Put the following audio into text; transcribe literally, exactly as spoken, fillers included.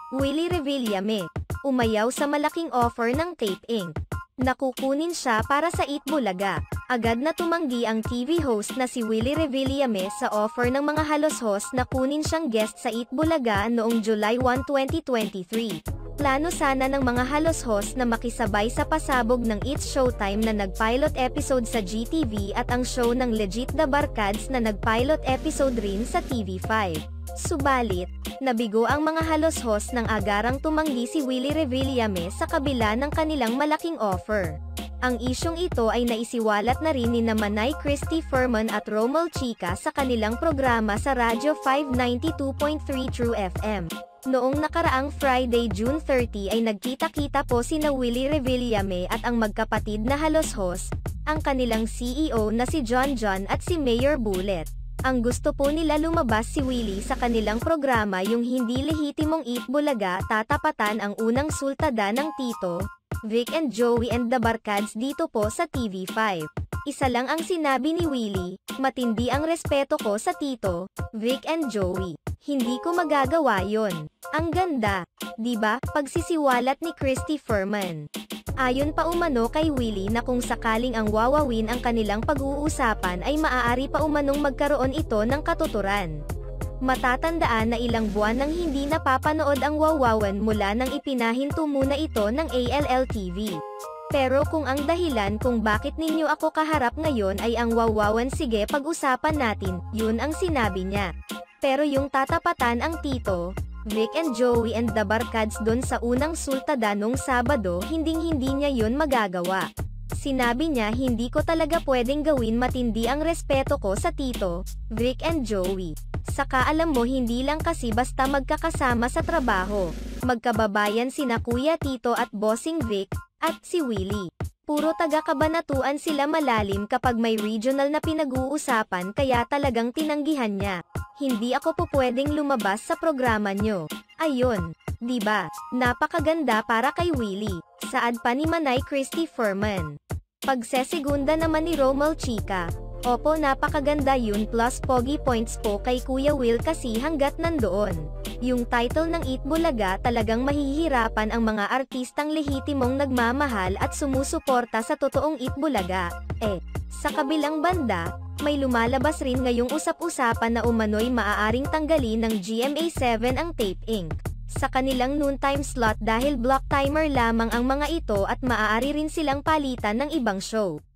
Willie Revillame, umayaw sa malaking offer ng Tape Incorporated. Nakukunin siya para sa Eat Bulaga. Agad na tumanggi ang T V host na si Willie Revillame sa offer ng mga halos-host na kunin siyang guest sa Eat Bulaga noong July first, twenty twenty-three. Plano sana ng mga halos-host na makisabay sa pasabog ng It's Showtime na nag-pilot episode sa G T V at ang show ng Legit The Barkads na nag-pilot episode rin sa T V five. Subalit, nabigo ang mga halos-host nang agarang tumanggi si Willie Revillame sa kabila ng kanilang malaking offer. Ang isyong ito ay naisiwalat na rin ni Manay Christy Furman at Romel Chica sa kanilang programa sa Radyo five ninety-two point three True F M. Noong nakaraang Friday, June thirtieth ay nagkita-kita po sina Willie Revillame at ang magkapatid na halos-host, ang kanilang C E O na si John John at si Mayor Bullet. Ang gusto po nila lumabas si Willie sa kanilang programa yung hindi lehitimong Eat Bulaga, tatapatan ang unang sultada ng Tito, Vic and Joey and the Barkads dito po sa T V five. Isa lang ang sinabi ni Willie, matindi ang respeto ko sa Tito, Vic and Joey. Hindi ko magagawa yon. Ang ganda, diba? Pagsisiwalat ni Christy Furman. Ayon pa umano kay Willie na kung sakaling ang wawawin ang kanilang pag-uusapan ay maaari pa umanong magkaroon ito ng katuturan. Matatandaan na ilang buwan nang hindi napapanood ang wawawan mula nang ipinahinto muna ito ng A L L T V. Pero kung ang dahilan kung bakit ninyo ako kaharap ngayon ay ang wawawan, sige pag-usapan natin, yun ang sinabi niya. Pero yung tatapatan ang Tito, Vic and Joey and the Barkads dun sa unang sultada nung Sabado, hinding-hindi niya yun magagawa. Sinabi niya hindi ko talaga pwedeng gawin, matindi ang respeto ko sa Tito, Vic and Joey. Saka alam mo hindi lang kasi basta magkakasama sa trabaho. Magkababayan sina Kuya Tito at Bossing Vic, at si Willie. Puro taga-kabanatuan sila malalim kapag may regional na pinag-uusapan kaya talagang tinanggihan niya. Hindi ako po pwedeng lumabas sa programa nyo. Ayun, diba? Napakaganda para kay Willie. Saad pa ni Manay Christy Furman. Pagsesegunda naman ni Romel Chica. Opo, napakaganda yun, plus pogi points po kay Kuya Will kasi hanggat nandoon yung title ng Eat Bulaga talagang mahihirapan ang mga artistang lehitimong nagmamahal at sumusuporta sa totoong Eat Bulaga. Eh, sa kabilang banda, may lumalabas rin ngayong usap-usapan na umano'y maaaring tanggalin ng G M A seven ang Tape Incorporated sa kanilang noontime slot dahil block timer lamang ang mga ito at maaari rin silang palitan ng ibang show.